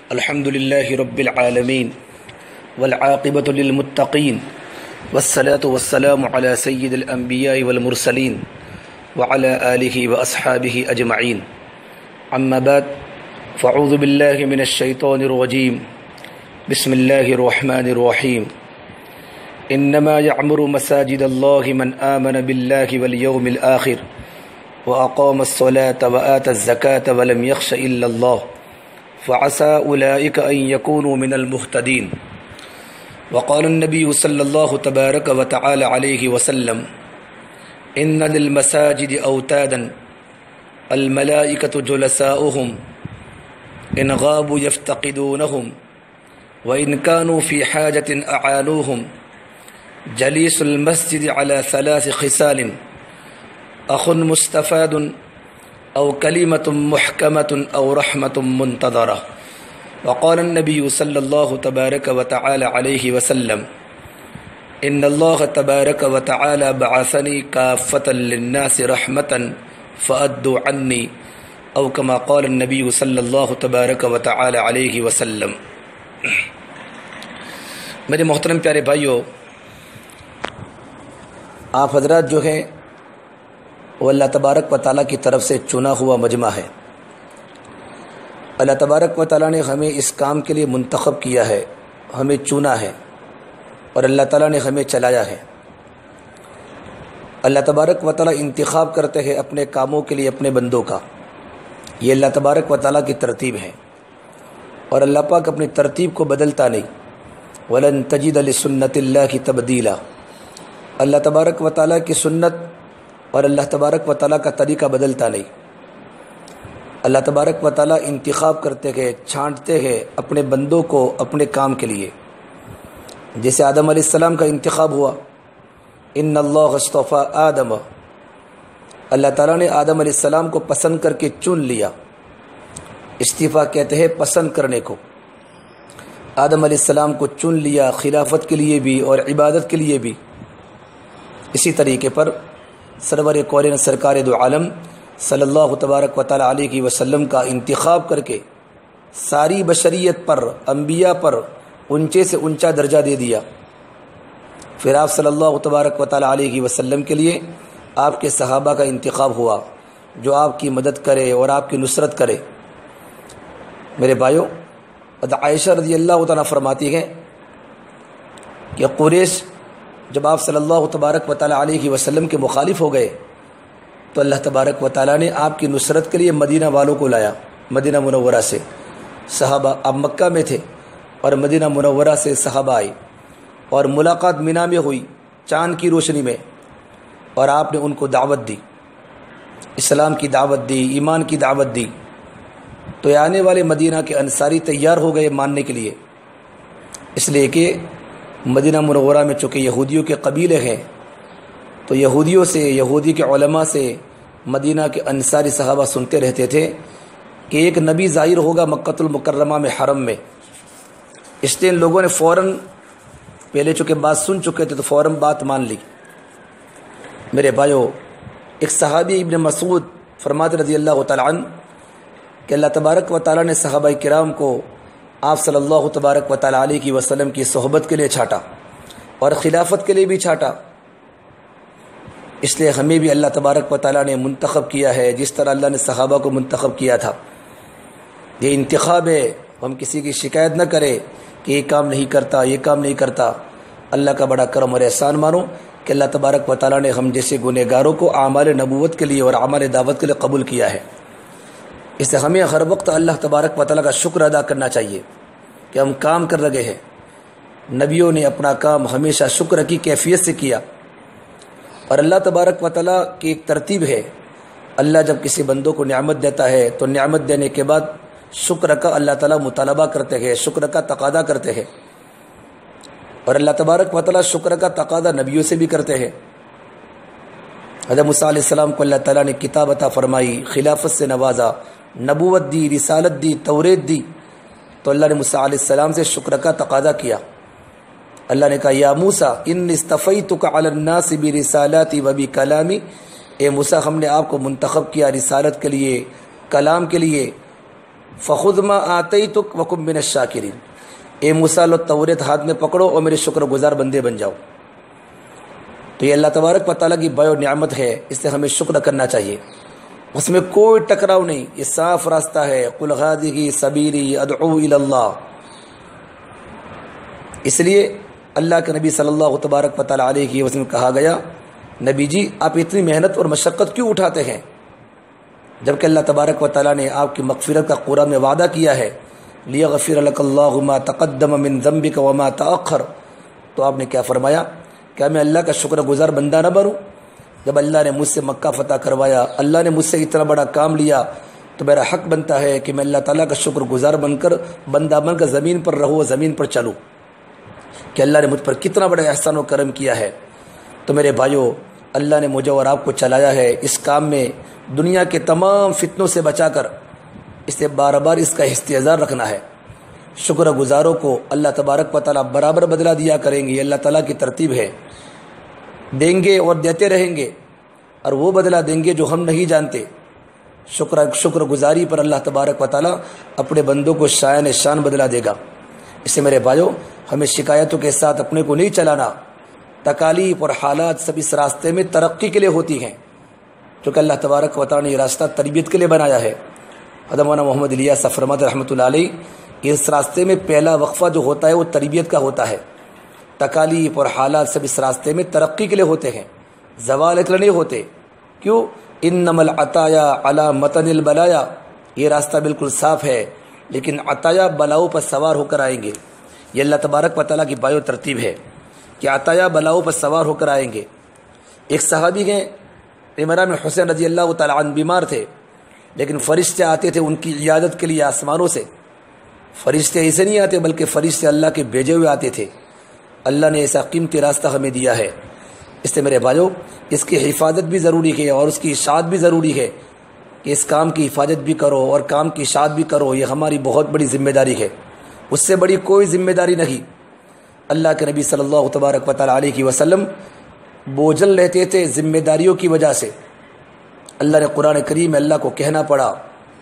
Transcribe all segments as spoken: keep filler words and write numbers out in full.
الحمد للہ رب العالمین والعاقبۃ للمتقین والصلاة والسلام علی سید الانبیاء والمرسلین وعلی آلہ واصحابہ اجمعین اما بعد فاعوذ باللہ من الشیطان الرجیم بسم اللہ الرحمن الرحیم انما يعمر مساجد اللہ من آمن باللہ والیوم الآخر وأقام الصلاة وآتى الزكاة ولم يخش إلا الله فعسى أولئك أن يكونوا من المهتدين. وقال النبي صلى الله تبارك وتعالى عليه وسلم إن للمساجد أوتادا الملائكة جلساؤهم إن غابوا يفتقدونهم وإن كانوا في حاجة أعانوهم. جليس المسجد على ثلاث خصال أخ مستفاد أو كلمة محكمة أو رحمة منتظرة. وقال النبي صلى الله تبارك وتعالى عليه وسلم إن الله تبارك وتعالى بعثني كافة للناس رحمة فأدوا عني أو كما قال النبي صلى الله تبارك وتعالى عليه وسلم. میرے محترم پیارے بھائیو، آپ حضرات جو ہیں وہ اللہ تبارک و تعالیٰ کی طرف سے چنا ہوا مجمع ہے. اللہ تبارک و تعالیٰ نے ہمیں اس کام کے لیے منتخب کیا ہے، ہمیں چنا ہے اور اللہ تعالیٰ نے ہمیں چلایا ہے. اللہ تبارک و تعالیٰ انتخاب کرتے ہیں اپنے کاموں کے لیے اپنے بندوں کا. یہ اللہ تبارک و تعالیٰ کی ترتیب ہے اور اللہ پاک اپنی ترتیب کو بدلتا نہیں. وَلَن تَجِدَ لِسُنَّتِ اللَّهِ تَبْدِيلًا. اللہ تبارک و تعالیٰ کی سنت اور اللہ تبارک و تعالیٰ کا طریقہ بدلتا نہیں. اللہ تبارک و تعالیٰ انتخاب کرتے ہیں، چھانٹتے ہیں اپنے بندوں کو اپنے کام کے لیے. جیسے آدم علیہ السلام کا انتخاب ہوا، ان اللہ اصطفیٰ آدم، اللہ تعالیٰ نے آدم علیہ السلام کو پسند کر کے چن لیا. استفاء کہتے ہیں پسند کرنے کو. آدم علیہ السلام کو چن لیا خلافت کے لیے بھی اور عبادت کے لیے بھی. اسی طریقے پر سرور کونین سرکار دو عالم صلی اللہ تبارک و تعالی علیہ وسلم کا انتخاب کر کے ساری بشریت پر، انبیاء پر اونچے سے اونچا درجہ دے دیا. پھر آپ صلی اللہ تبارک و تعالی علیہ وسلم کے لیے آپ کے صحابہ کا انتخاب ہوا جو آپ کی مدد کرے اور آپ کی نصرت کرے. میرے بھائیو، عائشہ رضی اللہ تعالیٰ فرماتی ہیں کہ قریش جب آپ صلی اللہ تبارک و تعالیٰ علیہ وسلم کے مخالف ہو گئے تو اللہ تبارک و تعالیٰ نے آپ کی نصرت کے لیے مدینہ والوں کو لایا. مدینہ منورہ سے صحابہ، آپ مکہ میں تھے اور مدینہ منورہ سے صحابہ آئے اور ملاقات مینا میں ہوئی چاند کی روشنی میں، اور آپ نے ان کو دعوت دی، اسلام کی دعوت دی، ایمان کی دعوت دی. تو آنے والے مدینہ کے انصاری تیار ہو گئے ماننے کے لیے، اس لیے کہ مدینہ منورہ میں چونکہ یہودیوں کے قبیلے ہیں تو یہودیوں سے، یہودی کے علماء سے مدینہ کے انصاری صحابہ سنتے رہتے تھے کہ ایک نبی ظاہر ہوگا مکۃ المکرمہ میں، حرم میں. اس لیے ان لوگوں نے فوراً، پہلے چونکہ بات سن چکے تھے تو فوراً بات مان لی. میرے بھائیو، ایک صحابی ابن مسعود فرماتے رضی اللہ تعالیٰ عنہ کہ اللہ تبارک و تعالیٰ نے صحابہ کرام کو آپ صلی اللہ تبارک و تعالیٰ علیہ وسلم کی صحبت کے لیے چھاٹا اور خلافت کے لیے بھی چھاٹا. اس لیے ہمیں بھی اللہ تبارک و تعالیٰ نے منتخب کیا ہے جس طرح اللہ نے صحابہ کو منتخب کیا تھا. یہ انتخاب ہے، ہم کسی کی شکایت نہ کریں کہ یہ کام نہیں کرتا، یہ کام نہیں کرتا. اللہ کا بڑا کرم اور احسان مانو کہ اللہ تبارک و تعالیٰ نے ہم جیسے گنہگاروں کو اعمال نبوت کے لیے اور اعمال دعوت کے لیے قبول کیا ہے. اس سے ہمیں ہر وقت اللہ تبارک و تعالیٰ کا شکر ادا کرنا چاہیے کہ ہم کام کر رہے ہیں. نبیوں نے اپنا کام ہمیشہ شکر کی کیفیت سے کیا، اور اللہ تبارک و تعالیٰ کی ایک ترتیب ہے. اللہ جب کسی بندوں کو نعمت دیتا ہے تو نعمت دینے کے بعد شکر کا اللہ تعالیٰ مطالبہ کرتے ہیں، شکر کا تقاضا کرتے ہیں. اور اللہ تبارک و تعالیٰ شکر کا تقاضا نبیوں سے بھی کرتے ہیں. حضرت موسیٰ علیہ السلام کو اللہ تعالیٰ نے کتاب عطا فرمائی، خلافت سے نوازا، نبوت دی، رسالت دی، توریت دی. تو اللہ نے موسیٰ علیہ السلام سے شکر کا تقاضا کیا. اللہ نے کہا یا موسیٰ انی اصطفیتک علی الناس برسالاتی و بکلامی. اے موسیٰ، ہم نے آپ کو منتخب کیا رسالت کے لیے، کلام کے لیے. فخذ ما آتیتک وکن من الشاکرین، اے موسیٰ لو توریت ہاتھ میں پکڑو اور میرے شکر گزار بندے بن جاؤ۔ تو یہ اللہ تبارک و تعالیٰ کی بڑی نعمت ہے، اس سے ہمیں شکر کرنا چاہیے، اس میں کوئی ٹکراؤ نہیں، یہ صاف راستہ ہے۔ قل ھذہ سبیلی ادعو الی اللہ۔ اس لیے اللہ کے نبی صلی اللہ تبارک و تعالیٰ علیہ وسلم کہا گیا، نبی جی آپ اتنی محنت اور مشقت کیوں اٹھاتے ہیں، جبکہ اللہ تبارک و تعالیٰ نے آپ کی مغفرت کا قرآن میں وعدہ کیا ہے، لیغفر لک اللہ ما تقدم من ذنبک وما تأخر۔ تو آپ نے کیا فرمایا، کیا میں اللہ کا شکر گزار بندہ نہ بنوں؟ جب اللہ نے مجھ سے مکہ فتح کروایا، اللہ نے مجھ سے اتنا بڑا کام لیا، تو میرا حق بنتا ہے کہ میں اللہ تعالیٰ کا شکر گزار بن کر بندہ بن کر زمین پر رہوں، زمین پر چلوں کہ اللہ نے مجھ پر کتنا بڑا احسان و کرم کیا ہے۔ تو میرے بھائیوں، اللہ نے مجھے اور آپ کو چلایا ہے اس کام میں دنیا کے تمام فتنوں سے بچا کر، اسے بار بار اس کا استحضار رکھنا ہے۔ شکر گزاروں کو اللہ تبارک و تعالیٰ برابر بدلہ دیا کریں گے، یہ اللہ تعالیٰ کی ترتیب ہے، دیں گے اور دیتے رہیں گے، اور وہ بدلہ دیں گے جو ہم نہیں جانتے۔ شکر شکر گزاری پر اللہ تبارک و تعالیٰ اپنے بندوں کو شایان شان بدلہ دے گا۔ اس سے میرے بھائیوں، ہمیں شکایتوں کے ساتھ اپنے کو نہیں چلانا، تکالیف اور حالات سب اس راستے میں ترقی کے لیے ہوتی ہیں، کیونکہ اللہ تبارک و تعالیٰ نے یہ راستہ تربیت کے لیے بنایا ہے۔ حضرت مولانا محمد الیاس فرماتے رحمۃ اللہ علیہ، اس راستے میں پہلا وقفہ جو ہوتا ہے وہ تربیت کا ہوتا ہے۔ تکالیف اور حالات سب اس راستے میں ترقی کے لیے ہوتے ہیں، زوال کے لیے نہیں ہوتے۔ کیوں؟ انما العطایا علی متن البلایا، یہ راستہ بالکل صاف ہے، لیکن عطایا بلاؤں پر سوار ہو کر آئیں گے۔ یہ اللہ تبارک و تعالیٰ کی بایو ترتیب ہے کہ عطایا بلاؤں پر سوار ہو کر آئیں گے۔ ایک صحابی ہیں عمران بن حسین رضی اللہ تعالیٰ عنہ، بیمار تھے، لیکن فرشتے آتے تھے ان کی عیادت کے لیے آسمانوں سے۔ فرشتے ایسے نہیں آتے، بلکہ فرشتے اللہ کے بھیجے ہوئے آتے تھے۔ اللہ نے ایسا قیمتی راستہ ہمیں دیا ہے، اس سے میرے بھائیوں اس کی حفاظت بھی ضروری ہے اور اس کی اشاعت بھی ضروری ہے کہ اس کام کی حفاظت بھی کرو اور کام کی اشاعت بھی کرو، یہ ہماری بہت بڑی ذمہ داری ہے، اس سے بڑی کوئی ذمہ داری نہیں۔ اللہ کے نبی صلی اللہ تبارک و تعالیٰ علیہ وسلم بوجھل رہتے تھے ذمہ داریوں کی وجہ سے۔ اللہ نے قرآن کریم میں اللہ کو کہنا پڑا،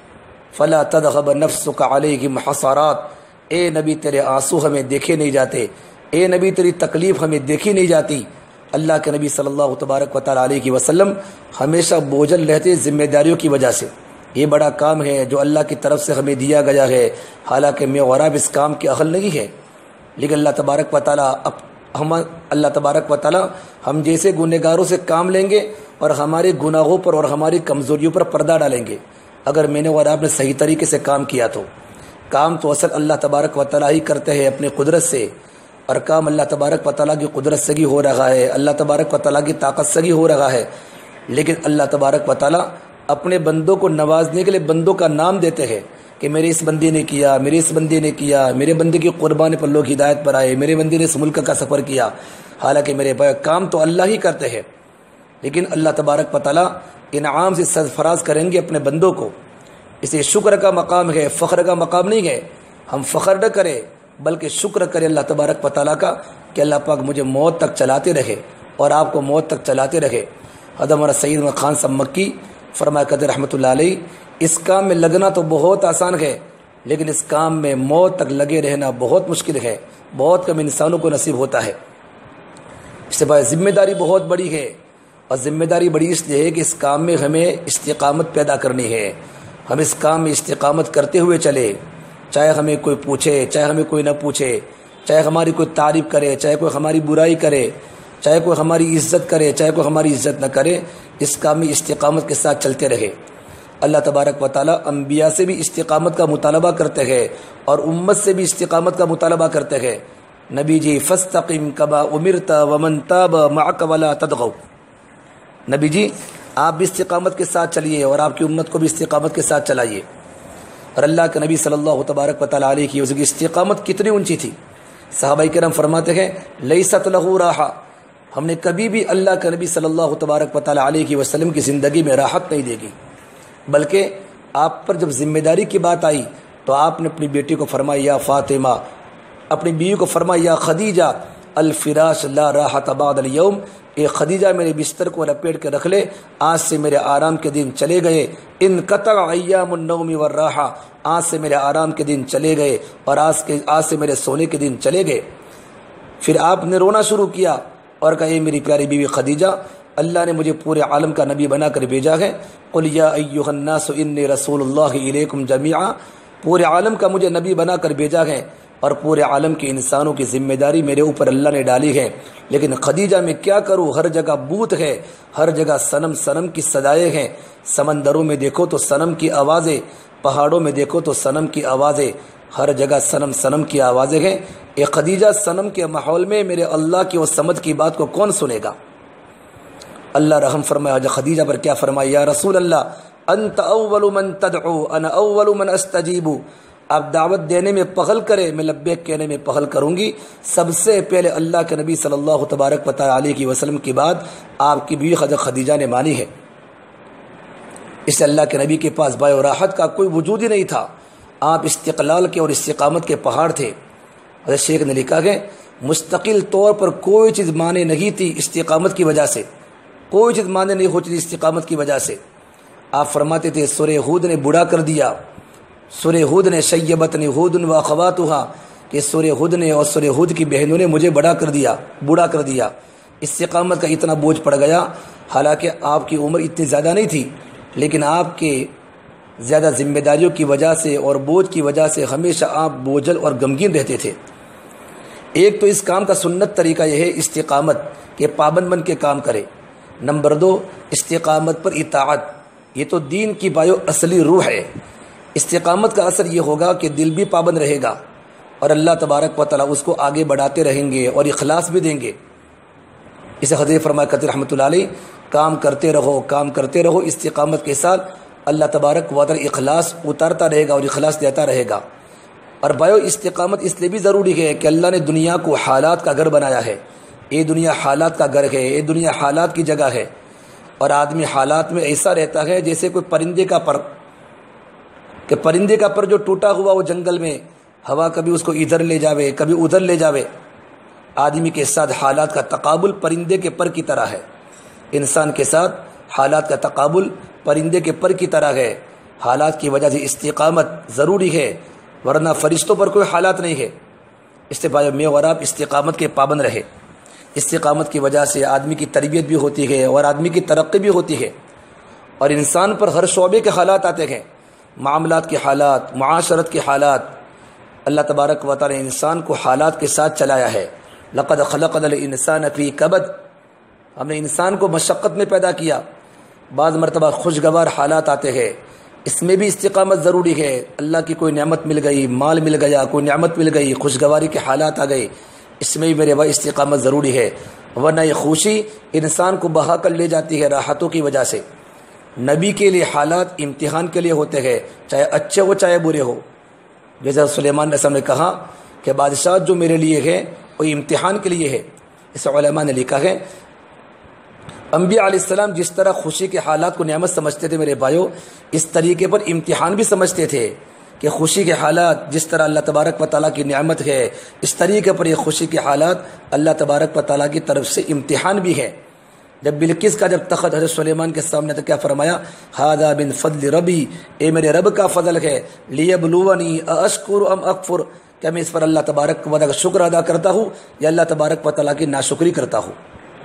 فلا تذهب نفسك عليهم حسرات، اے نبی تیرے آنسو ہمیں دیکھے نہیں جاتے، اے نبی تیری تکلیف ہمیں دیکھی نہیں جاتی۔ اللہ کے نبی صلی اللہ تبارک و تعالیٰ علیہ وسلم ہمیشہ بوجھل رہتے ذمہ داریوں کی وجہ سے۔ یہ بڑا کام ہے جو اللہ کی طرف سے ہمیں دیا گیا ہے، حالانکہ میں اور آپ اس کام کے اہل نہیں ہے، لیکن اللہ تبارک و تعالیٰ ہم اللہ تبارک و تعالیٰ ہم جیسے گنہگاروں سے کام لیں گے اور ہمارے گناہوں پر اور ہماری کمزوریوں پر پردہ ڈالیں گے۔ اگر میں نے اور آپ نے صحیح طریقے سے کام کیا تو کام تو اصل اللہ تبارک و تعالیٰ ہی کرتے ہیں اپنی قدرت سے، اور کام اللہ تبارک و تعالیٰ کی قدرت سے ہی ہو رہا ہے، اللہ تبارک و تعالیٰ کی طاقت سے ہی ہو رہا ہے، لیکن اللہ تبارک و تعالیٰ اپنے بندوں کو نوازنے کے لیے بندوں کا نام دیتے ہیں کہ میرے اس بندے نے کیا، میرے اس بندے نے کیا، میرے بندے کی قربانی پر لوگ ہدایت پر آئے، میرے بندے نے اس ملک کا سفر کیا۔ حالانکہ میرے بھائی کام تو اللہ ہی کرتے ہیں، لیکن اللہ تبارک و تعالیٰ انعام سے سرفراز کریں گے اپنے بندوں کو۔ اسے شکر کا مقام ہے، فخر کا مقام نہیں ہے۔ ہم فخر نہ کریں بلکہ شکر کریں اللہ تبارک و تعالیٰ کا کہ اللہ پاک مجھے موت تک چلاتے رہے اور آپ کو موت تک چلاتے رہے۔ حضرت ہمارا سید خان صاحب مکی فرمایا کرتے رحمۃ اللہ علیہ، اس کام میں لگنا تو بہت آسان ہے، لیکن اس کام میں موت تک لگے رہنا بہت مشکل ہے، بہت کم انسانوں کو نصیب ہوتا ہے۔ اس سے بعد ذمہ داری بہت بڑی ہے، اور ذمہ داری بڑی اس لیے ہے کہ اس کام میں ہمیں استقامت پیدا کرنی ہے۔ ہم اس کام میں استقامت کرتے ہوئے چلے، چاہے ہمیں کوئی پوچھے، چاہے ہمیں کوئی نہ پوچھے، چاہے ہماری کوئی تعریف کرے، چاہے کوئی ہماری برائی کرے، چاہے کوئی ہماری عزت کرے، چاہے کوئی ہماری عزت نہ کرے، اس کام میں استقامت کے ساتھ چلتے رہے۔ اللہ تبارک و تعالیٰ انبیاء سے بھی استقامت کا مطالبہ کرتے ہیں اور امت سے بھی استقامت کا مطالبہ کرتے ہیں۔ نبی جی فاستقم کما امرت ومن تاب معک ولا تطغوا، نبی جی آپ بھی استقامت کے ساتھ چلیے اور آپ کی امت کو بھی استقامت کے ساتھ چلائیے۔ اور اللہ کے نبی صلی اللہ تبارک و تعالیٰ علیہ کی کی استقامت کتنی اونچی تھی۔ صحابہ کرام فرماتے ہیں لیست لہ راحہ، ہم نے کبھی بھی اللہ کے نبی صلی اللہ تبارک و تعالیٰ علیہ وسلم کی زندگی میں راحت نہیں دے گی، بلکہ آپ پر جب ذمہ داری کی بات آئی تو آپ نے اپنی بیٹی کو فرمایا یا فاطمہ، اپنی بیوی کو فرمایا یا خدیجہ، الفراش لا راحت بعد اليوم، اے خدیجہ میرے بستر کو لپیٹ کے رکھ لے، آج سے میرے آرام کے دن چلے گئے۔ انقطع ایام النوم والراحہ، آج سے میرے آرام کے دن چلے گئے اور آج کے آج سے میرے سونے کے دن چلے گئے۔ پھر آپ نے رونا شروع کیا اور کہا اے میری پیاری بیوی خدیجہ، اللہ نے مجھے پورے عالم کا نبی بنا کر بھیجا ہے۔ قل یا ایھا الناس انی رسول اللہ الیکم جمیعا، پورے عالم کا مجھے نبی بنا کر بھیجا ہے اور پورے عالم کے انسانوں کی ذمہ داری میرے اوپر اللہ نے ڈالی ہے، لیکن خدیجہ میں کیا کروں، ہر جگہ بوت ہے، ہر جگہ صنم صنم کی صدائیں ہیں، سمندروں میں دیکھو تو صنم کی آوازیں، پہاڑوں میں دیکھو تو صنم کی آوازیں، ہر جگہ صنم صنم کی آوازیں ہیں۔ اے خدیجہ، صنم کے ماحول میں میرے اللہ کی و صمد کی بات کو کون سنے گا؟ اللہ رحم فرمایا خدیجہ پر، کیا فرمایا؟ یا رسول اللہ انت اول من تدعو انا اول من استجیب، آپ دعوت دینے میں پغل کرے، میں لبیک کہنے میں پغل کروں گی۔ سب سے پہلے اللہ کے نبی صلی اللہ تبارک و تعالی علیہ وسلم کی بات آپ کی بیوی حضرت خدیجہ نے مانی ہے۔ اس اللہ کے نبی کے پاس بائے و راحت کا کوئی وجود ہی نہیں تھا، آپ استقلال کے اور استقامت کے پہاڑ تھے۔ حضرت شیخ نے لکھا ہے مستقل طور پر کوئی چیز مانے نہیں تھی استقامت کی وجہ سے، کوئی چیز مانے نہیں ہوتی تھی استقامت کی وجہ سے۔ آپ فرماتے تھے سورہ ہود نے بوڑھا کر دیا، سورہ ہود نے شیبتنی ہود و اخواتھا، کہ سورہ ہود نے اور سورہ ہود کی بہنوں نے مجھے بڑا کر دیا، بوڑھا کر دیا۔ استقامت کا اتنا بوجھ پڑ گیا، حالانکہ آپ کی عمر اتنی زیادہ نہیں تھی، لیکن آپ کے زیادہ ذمہ داریوں کی وجہ سے اور بوجھ کی وجہ سے ہمیشہ آپ بوجھل اور غمگین رہتے تھے۔ ایک تو اس کام کا سنت طریقہ یہ ہے استقامت، کہ پابند بن کے کام کرے۔ نمبر دو، استقامت پر اطاعت، یہ تو دین کی بایو اصلی روح ہے۔ استقامت کا اثر یہ ہوگا کہ دل بھی پابند رہے گا اور اللہ تبارک و تعالیٰ اس کو آگے بڑھاتے رہیں گے اور اخلاص بھی دیں گے۔ اسے حضرت فرمایا کرتے رحمۃ اللہ علیہ، کام کرتے رہو کام کرتے رہو استقامت کے ساتھ، اللہ تبارک و تعالیٰ اخلاص اتارتا رہے گا اور اخلاص دیتا رہے گا۔ اور بایو استقامت اس لیے بھی ضروری ہے کہ اللہ نے دنیا کو حالات کا گھر بنایا ہے، یہ دنیا حالات کا گھر ہے، یہ دنیا حالات کی جگہ ہے، اور آدمی حالات میں ایسا رہتا ہے جیسے کوئی پرندے کا پر، کہ پرندے کا پر جو ٹوٹا ہوا وہ جنگل میں، ہوا کبھی اس کو ادھر لے جاوے کبھی ادھر لے جاوے۔ آدمی کے ساتھ حالات کا تقابل پرندے کے پر کی طرح ہے، انسان کے ساتھ حالات کا تقابل پرندے کے پر کی طرح ہے۔ حالات کی وجہ سے استقامت ضروری ہے، ورنہ فرشتوں پر کوئی حالات نہیں ہے۔ اس سے بھائی میں اور آپ استقامت کے پابند رہے۔ استقامت کی وجہ سے آدمی کی تربیت بھی ہوتی ہے اور آدمی کی ترقی بھی ہوتی ہے، اور انسان پر ہر شعبے کے حالات آتے ہیں، معاملات کے حالات، معاشرت کے حالات۔ اللہ تبارک و تعالی نے انسان کو حالات کے ساتھ چلایا ہے۔ لقد خلقنا الانسان فی کبد، ہم نے انسان کو مشقت میں پیدا کیا۔ بعض مرتبہ خوشگوار حالات آتے ہیں، اس میں بھی استقامت ضروری ہے۔ اللہ کی کوئی نعمت مل گئی، مال مل گیا، کوئی نعمت مل گئی، خوشگواری کے حالات آ گئے، اس میں بھی میرے بھائی استقامت ضروری ہے، ورنہ یہ خوشی انسان کو بہا کر لے جاتی ہے راحتوں کی وجہ سے۔ نبی کے لیے حالات امتحان کے لیے ہوتے ہیں، چاہے اچھے ہو چاہے برے ہو۔ جیسے سلیمان علیہ السلام نے کہا کہ بادشاہ جو میرے لیے ہے وہ امتحان کے لیے ہے۔ اس علماء نے لکھا ہے انبیاء علیہ السلام جس طرح خوشی کے حالات کو نعمت سمجھتے تھے میرے بھائیوں، اس طریقے پر امتحان بھی سمجھتے تھے، کہ خوشی کے حالات جس طرح اللہ تبارک و تعالیٰ کی نعمت ہے، اس طریقے پر یہ خوشی کے حالات اللہ تبارک و تعالیٰ کی طرف سے امتحان بھی ہے۔ جب بلقیس کا جب تخت حضرت سلیمان کے سامنے تو کیا فرمایا؟ ھذا من فضل ربی، اے میرے رب کا فضل ہے، لیبلونی اشکر ام اکفر، کہ میں اس پر اللہ تبارک و تعالیٰ کا شکر ادا کرتا ہوں یا اللہ تبارک و تعالیٰ کی ناشکری کرتا ہوں۔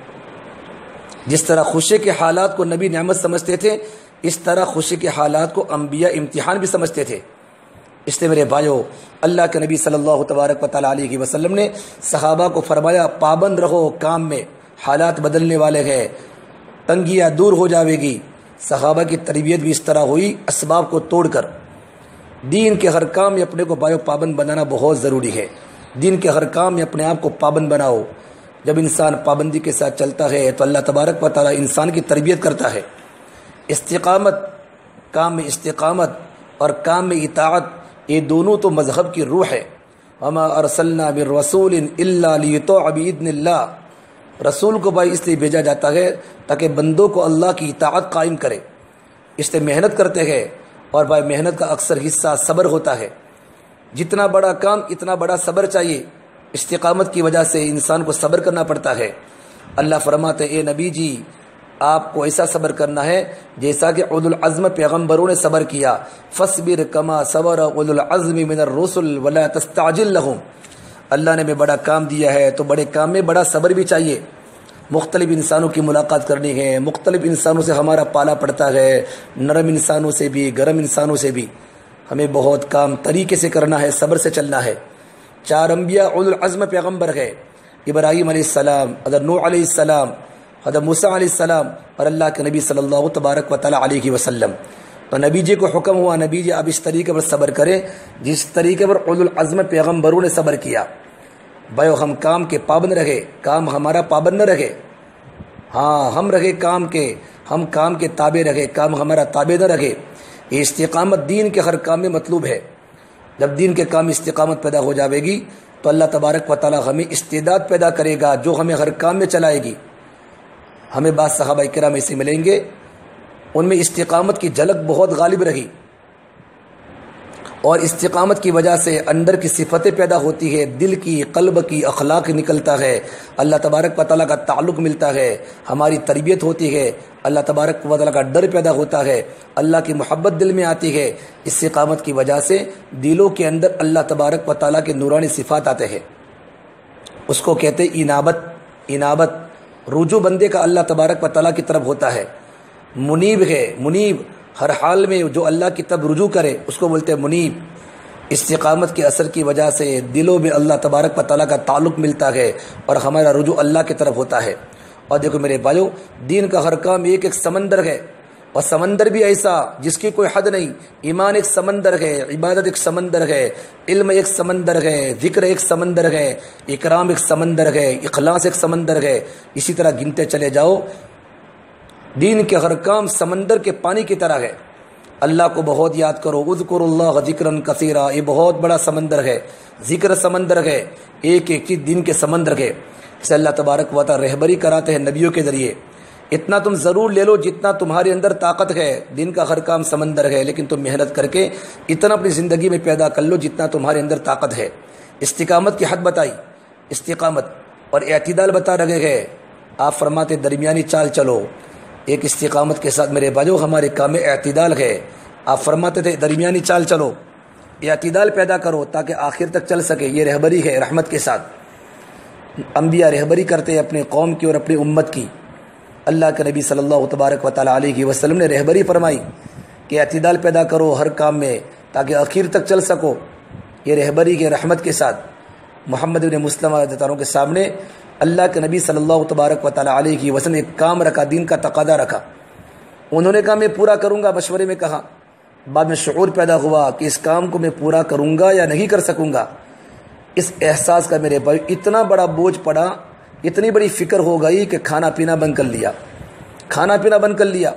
جس طرح خوشی کے حالات کو نبی نعمت سمجھتے تھے، اس طرح خوشی کے حالات کو انبیاء امتحان بھی سمجھتے تھے۔ اس لیے میرے بھائیوں، اللہ کے نبی صلی اللہ تبارک و تعالیٰ علیہ وسلم نے صحابہ کو فرمایا پابند رہو کام میں، حالات بدلنے والے ہیں، تنگیاں دور ہو جاوے گی۔ صحابہ کی تربیت بھی اس طرح ہوئی، اسباب کو توڑ کر۔ دین کے ہر کام میں اپنے کو بھائیو پابند بنانا بہت ضروری ہے۔ دین کے ہر کام میں اپنے آپ کو پابند بناؤ۔ جب انسان پابندی کے ساتھ چلتا ہے تو اللہ تبارک و تعالیٰ انسان کی تربیت کرتا ہے۔ استقامت، کام میں استقامت اور کام میں اطاعت، یہ دونوں تو مذہب کی روح ہے۔ وما ارسلنا من رسول الا لیطاع باذن اللہ، رسول کو بھائی اس لیے بھیجا جاتا ہے تاکہ بندوں کو اللہ کی اطاعت قائم کرے، اس لیے محنت کرتے ہیں، اور بھائی محنت کا اکثر حصہ صبر ہوتا ہے۔ جتنا بڑا کام اتنا بڑا صبر چاہیے۔ استقامت کی وجہ سے انسان کو صبر کرنا پڑتا ہے۔ اللہ فرماتے اے نبی جی آپ کو ایسا صبر کرنا ہے جیسا کہ اولو العزم پیغمبروں نے صبر کیا، فاصبر کما صبر اولو العزم من الرسل ولا تستعجل لهم۔ اللہ نے ہمیں بڑا کام دیا ہے تو بڑے کام میں بڑا صبر بھی چاہیے۔ مختلف انسانوں کی ملاقات کرنی ہے، مختلف انسانوں سے ہمارا پالا پڑتا ہے، نرم انسانوں سے بھی گرم انسانوں سے بھی، ہمیں بہت کام طریقے سے کرنا ہے، صبر سے چلنا ہے۔ چار انبیاء اولو العزم پیغمبر ہے، ابراہیم علیہ السلام، حضرت نوح علیہ السلام، حضرت موسیٰ علیہ السلام اور اللہ کے نبی صلی اللہ تبارک و تعالیٰ علیہ وسلم۔ تو نبی جی کو حکم ہوا نبی جی آپ اس طریقے پر صبر کریں جس طریقے پر اولو العزم پیغمبروں نے صبر کیا۔ بھائیو ہم کام کے پابند رہے، کام ہمارا پابند نہ رہے، ہاں ہم رہے کام کے، ہم کام کے تابع رہے، کام ہمارا تابع نہ رہے۔ یہ استقامت دین کے ہر کام میں مطلوب ہے۔ جب دین کے کام استقامت پیدا ہو جاوے گی تو اللہ تبارک و تعالیٰ ہمیں استعداد پیدا کرے گا جو ہمیں ہر کام میں چلائے گی۔ ہمیں بعض صحابہ کرام ایسے ملیں گے ان میں استقامت کی جھلک بہت غالب رہی، اور استقامت کی وجہ سے اندر کی صفتیں پیدا ہوتی ہے، دل کی، قلب کی، اخلاق نکلتا ہے، اللہ تبارک و تعالیٰ کا تعلق ملتا ہے، ہماری تربیت ہوتی ہے، اللہ تبارک و تعالیٰ کا ڈر پیدا ہوتا ہے، اللہ کی محبت دل میں آتی ہے۔ استقامت کی وجہ سے دلوں کے اندر اللہ تبارک و تعالیٰ کے نورانی صفات آتے ہیں، اس کو کہتے ہیں انابت۔ انابت رجوع بندے کا اللہ تبارک و تعالیٰ کی طرف ہوتا ہے۔ منیب ہے، منیب ہر حال میں جو اللہ کی طرف رجوع کرے اس کو بولتے ہیں منیب۔ استقامت کے اثر کی وجہ سے دلوں میں اللہ تبارک و تعالیٰ کا تعلق ملتا ہے اور ہمارا رجوع اللہ کی طرف ہوتا ہے۔ اور دیکھو میرے بھائیو، دین کا ہر کام ایک ایک سمندر ہے، اور سمندر بھی ایسا جس کی کوئی حد نہیں۔ ایمان ایک سمندر ہے، عبادت ایک سمندر ہے، علم ایک سمندر ہے، ذکر ایک سمندر ہے، اکرام ایک سمندر ہے، اخلاص ایک سمندر ہے۔ اسی طرح گنتے چلے جاؤ، دین کے ہر کام سمندر کے پانی کی طرح ہے۔ اللہ کو بہت یاد کرو، اذکروا اللہ ذکرا کثیرا، یہ بہت بڑا سمندر ہے، ذکر سمندر ہے، ایک ایک چیز دین کے سمندر ہے۔ اسے اللہ تبارک و تعالی رہبری کراتے ہیں نبیوں کے ذریعے۔ اتنا تم ضرور لے لو جتنا تمہارے اندر طاقت ہے، دین کا ہر کام سمندر ہے، لیکن تم محنت کر کے اتنا اپنی زندگی میں پیدا کر لو جتنا تمہارے اندر طاقت ہے۔ استقامت کی حد بتائی، استقامت اور اعتدال بتا رہے ہیں۔ آپ فرماتے درمیانی چال چلو۔ ایک استقامت کے ساتھ میرے بھائیو ہمارے کام میں اعتدال ہے۔ آپ فرماتے تھے درمیانی چال چلو، اعتدال پیدا کرو تاکہ آخر تک چل سکے۔ یہ رہبری ہے رحمت کے ساتھ۔ انبیاء رہبری کرتے اپنے قوم کی اور اپنی امت کی۔ اللہ کے نبی صلی اللہ تبارک و تعالیٰ علیہ وسلم نے رہبری فرمائی کہ اعتدال پیدا کرو ہر کام میں تاکہ آخر تک چل سکو۔ یہ رہبری کے رحمت کے ساتھ محمد بن مسلمہ رضی اللہ عنہ کے سامنے اللہ کے نبی صلی اللہ تبارک و تعالیٰ علیہ وسلم نے ایک کام رکھا، دین کا تقاضا رکھا۔ انہوں نے کہا میں پورا کروں گا، مشورے میں کہا۔ بعد میں شعور پیدا ہوا کہ اس کام کو میں پورا کروں گا یا نہیں کر سکوں گا۔ اس احساس کا میرے بھائی اتنا بڑا بوجھ پڑا، اتنی بڑی فکر ہو گئی کہ کھانا پینا بند کر لیا، کھانا پینا بند کر لیا۔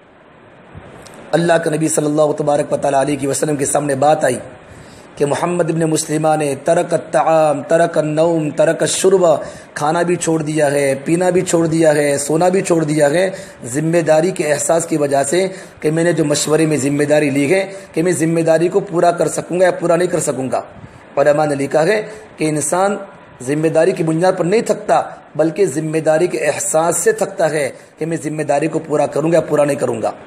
اللہ کے نبی صلی اللہ تبارک و تعالیٰ علیہ وسلم کے سامنے بات آئی کہ محمد ابن مسلمہ نے ترک الطعام، ترک النوم، ترک الشرب، کھانا بھی چھوڑ دیا ہے، پینا بھی چھوڑ دیا ہے، سونا بھی چھوڑ دیا ہے، ذمہ داری کے احساس کی وجہ سے کہ میں نے جو مشورے میں ذمہ داری لی ہے کہ میں ذمہ داری کو پورا کر سکوں گا یا پورا نہیں کر سکوں گا۔ علماء نے لکھا ہے کہ انسان ذمہ داری کی بنیاد پر نہیں تھکتا بلکہ ذمہ داری کے احساس سے تھکتا ہے کہ میں ذمہ داری کو پورا کروں گا یا پورا نہیں کروں گا۔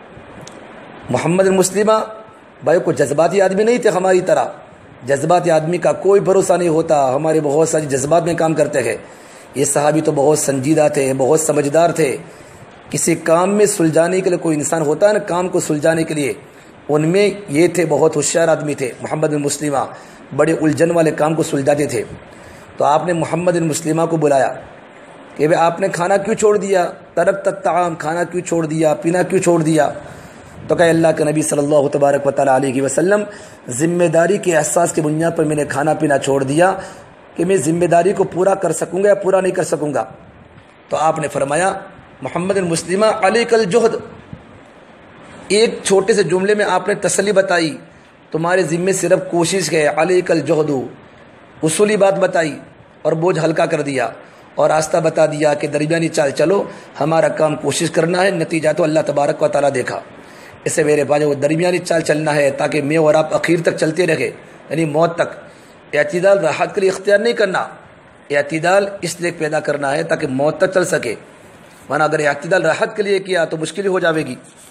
محمد مسلمہ بھائی کو جذباتی آدمی نہیں تھے ہماری طرح، جذباتی آدمی کا کوئی بھروسہ نہیں ہوتا، ہمارے بہت سارے جذبات میں کام کرتے ہیں۔ یہ صحابی تو بہت سنجیدہ تھے، بہت سمجھدار تھے۔ کسی کام میں سلجھانے کے لیے کوئی انسان ہوتا ہے نا، کام کو سلجھانے کے لیے، ان میں یہ تھے، بہت ہوشیار آدمی تھے۔ محمد بن مسلمہ بڑے الجھن والے کام کو سلجھاتے تھے۔ تو آپ نے محمد بن مسلمہ کو بلایا کہ بھئی آپ نے کھانا کیوں چھوڑ دیا، ترکت الطعام، کھانا کیوں چھوڑ دیا، پینا کیوں چھوڑ دیا؟ تو کہ اللہ کے نبی صلی اللہ تبارک و تعالیٰ علیہ وسلم ذمہ داری کے احساس کی بنیاد پر میں نے کھانا پینا چھوڑ دیا کہ میں ذمہ داری کو پورا کر سکوں گا یا پورا نہیں کر سکوں گا۔ تو آپ نے فرمایا محمد مسلمہ علیک الجہد، ایک چھوٹے سے جملے میں آپ نے تسلی بتائی، تمہارے ذمے صرف کوشش ہے، علیک الجہد، اصولی بات بتائی اور بوجھ ہلکا کر دیا اور راستہ بتا دیا کہ درمیانی چال چلو، ہمارا کام کوشش کرنا ہے، نتیجہ تو اللہ تبارک و تعالیٰ دیکھا۔ اسے میرے بھائی وہ درمیانی چال چلنا ہے تاکہ میں اور آپ اخیر تک چلتے رہے، یعنی موت تک۔ اعتدال راحت کے لیے اختیار نہیں کرنا، اعتدال اس لیے پیدا کرنا ہے تاکہ موت تک چل سکے، ورنہ اگر اعتدال راحت کے لیے کیا تو مشکل ہو جاوے گی۔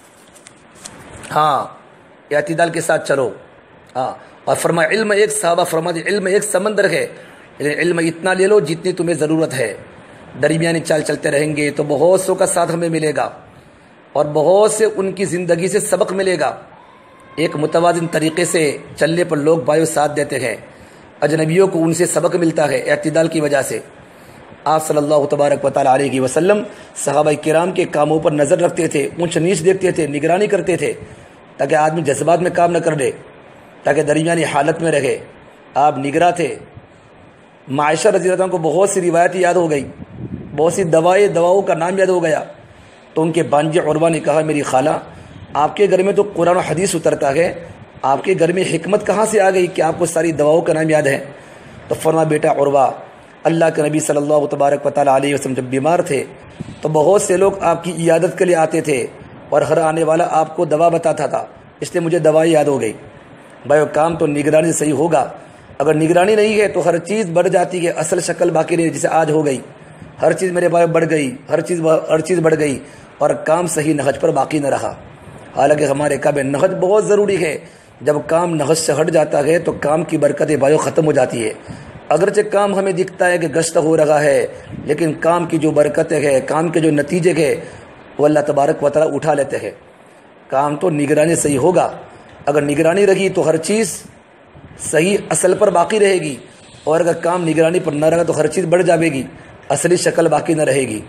ہاں اعتدال کے ساتھ چلو۔ ہاں اور فرمایا علم ایک صحابہ فرماتے علم ایک سمندر ہے، لیکن علم اتنا لے لو جتنی تمہیں ضرورت ہے۔ درمیانی چال چلتے رہیں گے تو بہت سو کا ساتھ ہمیں ملے گا اور بہت سے ان کی زندگی سے سبق ملے گا۔ ایک متوازن طریقے سے چلنے پر لوگ بایو ساتھ دیتے ہیں، اجنبیوں کو ان سے سبق ملتا ہے اعتدال کی وجہ سے۔ آپ صلی اللہ تبارک و تعالیٰ علیہ وسلم صحابہ کرام کے کاموں پر نظر رکھتے تھے، اونچ نیچ دیکھتے تھے، نگرانی کرتے تھے تاکہ آدمی جذبات میں کام نہ کر دے، تاکہ درمیانی حالت میں رہے۔ آپ نگراں تھے۔ معائشہ رضی اللہ عنہ کو بہت سی روایتیں یاد ہو گئی، بہت سی دوائیں دواؤں کا نام یاد ہو گیا، تو ان کے بانجے عروہ نے کہا میری خالہ آپ کے گھر میں تو قرآن و حدیث اترتا ہے، آپ کے گھر میں حکمت کہاں سے آ گئی کہ آپ کو ساری دواؤں کا نام یاد ہے؟ تو فرمایا بیٹا عروہ، اللہ کے نبی صلی اللہ تبارک و تعالیٰ علیہ وسلم جب بیمار تھے تو بہت سے لوگ آپ کی عیادت کے لیے آتے تھے اور ہر آنے والا آپ کو دوا بتاتا تھا، اس لیے مجھے دوائی یاد ہو گئی۔ بھائی کام تو نگرانی صحیح ہوگا، اگر نگرانی نہیں ہے تو ہر چیز بڑھ جاتی ہے، اصل شکل باقی رہے، جسے آج ہو گئی، ہر چیز میرے بھائی بڑھ گئی، ہر چیز ہر چیز بڑھ گئی اور کام صحیح نہج پر باقی نہ رہا۔ حالانکہ ہمارے کعبے نہج بہت ضروری ہے، جب کام نہج سے ہٹ جاتا ہے تو کام کی برکت بھائیو ختم ہو جاتی ہے۔ اگرچہ کام ہمیں دکھتا ہے کہ گشت ہو رہا ہے، لیکن کام کی جو برکتیں ہے، کام کے جو نتیجے ہے وہ اللہ تبارک و تعالیٰ اٹھا لیتے ہیں۔ کام تو نگرانی صحیح ہوگا، اگر نگرانی رہی تو ہر چیز صحیح اصل پر باقی رہے گی، اور اگر کام نگرانی پر نہ رہا تو ہر چیز بڑھ جاوے گی، اصلی شکل باقی نہ رہے گی۔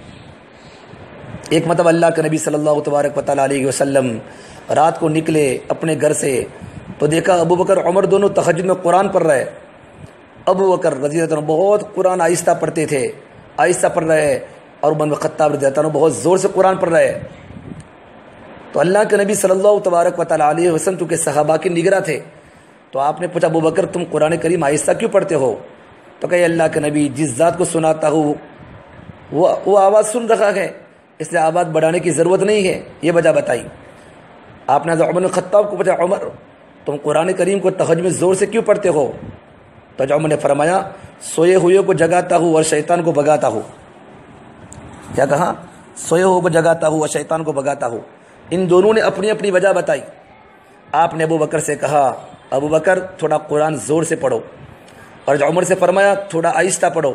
ایک مرتبہ اللہ کے نبی صلی اللہ تبارک و تعالیٰ علیہ وسلم رات کو نکلے اپنے گھر سے تو دیکھا ابو بکر عمر دونوں تہجد میں قرآن پڑھ رہے۔ ابو بکر رضی اللہ عنہ بہت قرآن آہستہ پڑھتے تھے، آہستہ پڑھ رہے، اور عمر بن خطاب رضی اللہ عنہ بہت زور سے قرآن پڑھ رہے۔ تو اللہ کے نبی صلی اللہ تبارک و تعالیٰ علیہ وسلم چونکہ صحابہ کی نگراں تھے تو آپ نے پوچھا ابو بکر تم قرآن کریم آہستہ کیوں پڑھتے ہو؟ تو کہ اللہ کے نبی جس ذات کو سناتا ہوں وہ وہ آواز سن رہا ہے، اس لیے آواز بڑھانے کی ضرورت نہیں ہے، یہ وجہ بتائی۔ آپ نے عمر بن خطاب کو پوچھا عمر تم قرآن کریم کو تہجد میں زور سے کیوں پڑھتے ہو؟ تو عمر نے فرمایا سوئے ہوئے کو جگاتا ہوں اور شیطان کو بھگاتا ہوں۔ کیا کہا؟ سوئے ہوئے کو جگاتا ہوں اور شیطان کو بھگاتا ہوں۔ ان دونوں نے اپنی اپنی وجہ بتائی۔ آپ نے ابو بکر سے کہا ابو بکر تھوڑا قرآن زور سے پڑھو، اور عمر سے فرمایا تھوڑا آہستہ پڑھو،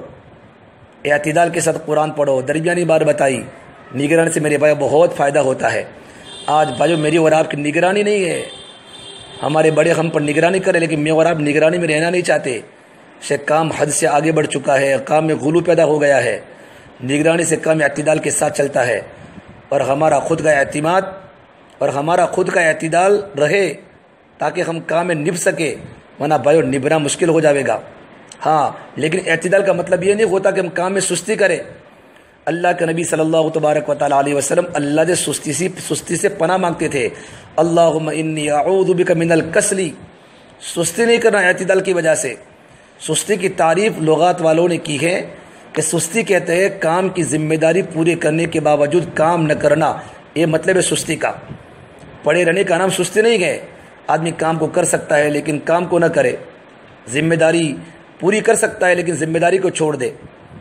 اعتدال کے ساتھ قرآن پڑھو۔ درمیانی بات بتائی۔ نگرانی سے میرے بھائی بہت فائدہ ہوتا ہے۔ آج بھائیو میری اور آپ کی نگرانی نہیں ہے، ہمارے بڑے ہم پر نگرانی کرے، لیکن میں اور آپ نگرانی میں رہنا نہیں چاہتے۔ سے کام حد سے آگے بڑھ چکا ہے، کام میں غلو پیدا ہو گیا ہے۔ نگرانی سے کام اعتدال کے ساتھ چلتا ہے، اور ہمارا خود کا اعتماد اور ہمارا خود کا اعتدال رہے تاکہ ہم کام میں نبھ سکے، ورنہ بھائیو نبھنا مشکل ہو جاوے گا۔ ہاں لیکن اعتدال کا مطلب یہ نہیں ہوتا کہ ہم کام میں سستی کریں۔ اللہ کے نبی صلی اللہ تبارک و تعالیٰ علیہ وسلم اللہ سے سستی سے سستی سے پناہ مانگتے تھے۔ اللہم انی اعوذ بک من الکسل، سستی نہیں کرنا اعتدال کی وجہ سے۔ سستی کی تعریف لغات والوں نے کی ہے کہ سستی کہتے ہیں کام کی ذمہ داری پوری کرنے کے باوجود کام نہ کرنا، یہ مطلب ہے سستی کا۔ پڑے رہنے کا نام سستی نہیں ہے۔ آدمی کام کو کر سکتا ہے لیکن کام کو نہ کرے، ذمہ داری پوری کر سکتا ہے لیکن ذمہ داری کو چھوڑ دے۔